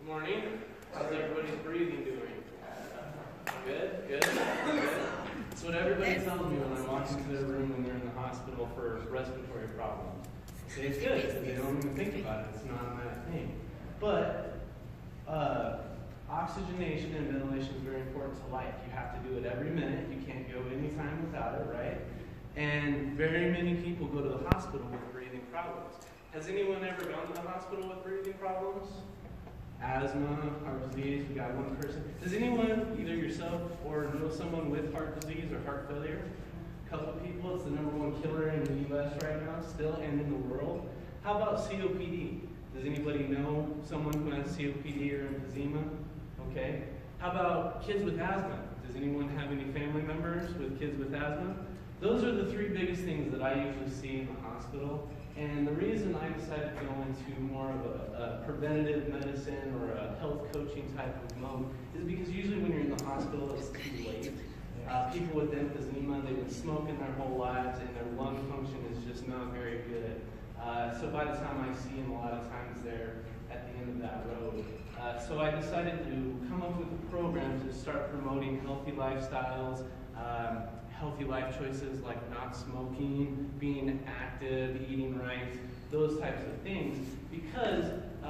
Good morning. How's everybody's breathing doing? Good, good, good. It's what everybody tells me when I walk into their room when they're in the hospital for respiratory problems. They say it's good, because they don't even think about it. It's not a bad thing. But oxygenation and ventilation is very important to life. You have to do it every minute. You can't go any time without it, right? And very many people go to the hospital with breathing problems. Has anyone ever gone to the hospital with breathing problems? Asthma, heart disease, we got one person. Does anyone, either yourself or know someone with heart disease or heart failure? A couple people. It's the #1 killer in the U.S. right now, still, and in the world. How about COPD? Does anybody know someone who has COPD or emphysema? Okay. How about kids with asthma? Does anyone have any family members with kids with asthma? Those are the three biggest things that I usually see in the hospital. And the reason I decided to go into more of a preventative medicine or a health coaching type of mode is because usually when you're in the hospital, it's too late. People with emphysema, they've been smoking their whole lives and their lung function is just not very good. So by the time I see them, a lot of times they're at the end of that road. So I decided to come up with a program to start promoting healthy lifestyles, healthy life choices like not smoking, being active, eating right, those types of things. Because,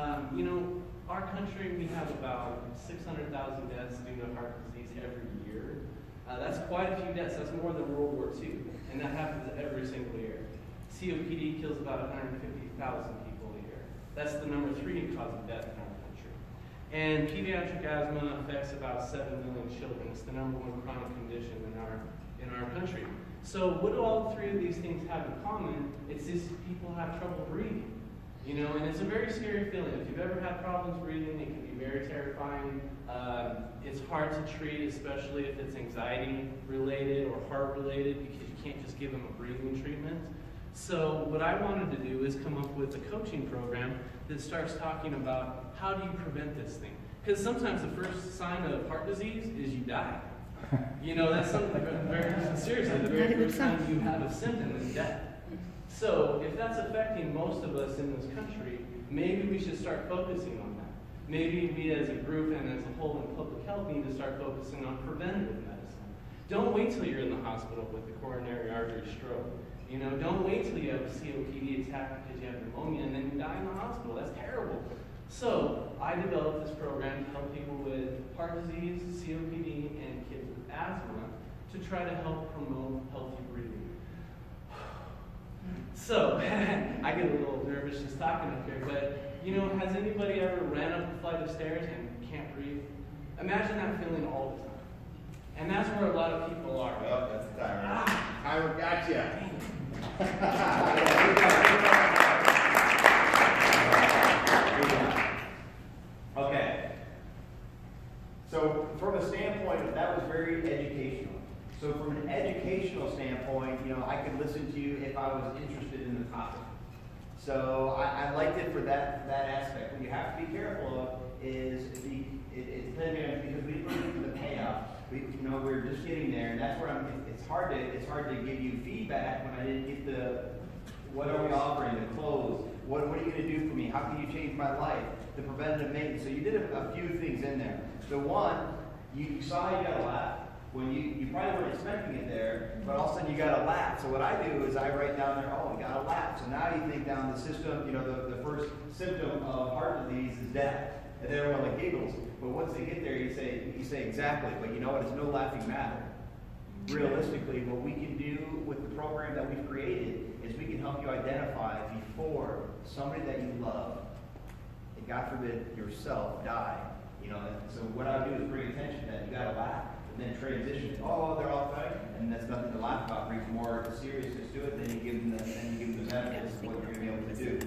our country, we have about 600,000 deaths due to heart disease every year. That's quite a few deaths. That's more than World War II. And that happens every single year. COPD kills about 150,000 people a year. That's the #3 cause of death in our country. And pediatric asthma affects about 7 million children. It's the #1 chronic condition in our country. So what do all three of these things have in common? It's just people have trouble breathing. And it's a very scary feeling. If you've ever had problems breathing, it can be very terrifying. It's hard to treat, especially if it's anxiety related or heart related, because you can't just give them a breathing treatment. So what I wanted to do is come up with a coaching program that starts talking about how do you prevent this thing? Because sometimes the first sign of heart disease is you die. That's something very seriously. The very first time you have a symptom is death. So if that's affecting most of us in this country, maybe we should start focusing on that. Maybe we as a group and as a whole in public health need to start focusing on preventative medicine. Don't wait till you're in the hospital with a coronary artery stroke. Don't wait till you have a COPD attack because you have pneumonia and then you die in the hospital. That's terrible. So I developed this program to help people with heart disease, COPD, and kids with asthma to try to help promote healthy breathing. So I get a little nervous just talking up here, but has anybody ever ran up a flight of stairs and can't breathe? Imagine that feeling all the time. And that's where a lot of people are. Oh, that's the timer. Timer, gotcha. Okay. So from a standpoint, that was very educational. So from an educational standpoint, I could listen to you if I was interested in the topic. So I liked it for that aspect. What you have to be careful of is it's because we believe in the payout. We're just getting there, and that's where it's hard to give you feedback when I didn't get what are we offering, the clothes, what are you going to do for me, how can you change my life, the preventative maintenance. So you did a few things in there. So one, you saw you got a laugh when you probably weren't expecting it there, but all of a sudden you got a laugh. So what I do is I write down there, oh, we got a laugh. So now you think down the system, the first symptom of heart disease is death. And then everyone like giggles. But once they get there, you say exactly, but you know what, it's no laughing matter. Realistically, what we can do with the program that we've created is we can help you identify before somebody that you love, and God forbid yourself, die. So what I do is bring attention that you got to laugh, and then transition. Oh, they're all fine, and that's nothing to laugh about. Brings more seriousness to it. Then you give them the benefits of what you're going to be able to do.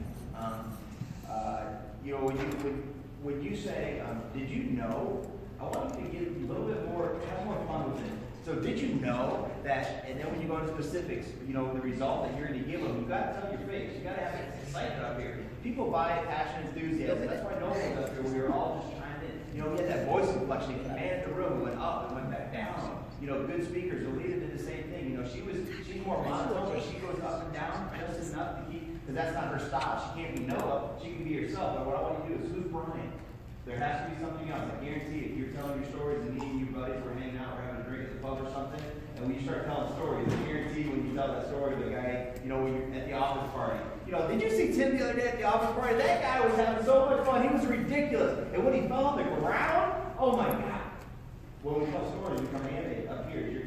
When you say, did you know? I want you to get a little bit more, have more fun with it. So did you know that, and then when you go into specifics, the result that you're going to give them, you got to tell your face. You got to have excitement up here. People buy passion, enthusiasm. That's why no one was up here. We were all just trying to, we had that voice inflection. It commanded the room. It went up and went back down. Good speakers. Alita did the same thing. She's more monotone, but she goes up and down just enough to keep, because that's not her style. She can't be Noah. She can be herself. But what I want you to do is, who's Brian? There has to be something else. I guarantee if you're telling your stories and me and you buddies were hanging out, we're having a drink at the pub or something, and when you start telling stories, I guarantee when you tell that story to the guy, you know, when you're at the office party, you know, did you see Tim the other day at the office party? That guy was having so much fun. He was ridiculous. And when he fell on the ground, oh my God. When we tell stories, we come in up here.